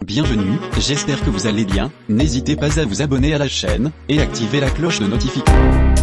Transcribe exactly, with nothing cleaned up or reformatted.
Bienvenue, j'espère que vous allez bien, n'hésitez pas à vous abonner à la chaîne, et activer la cloche de notification.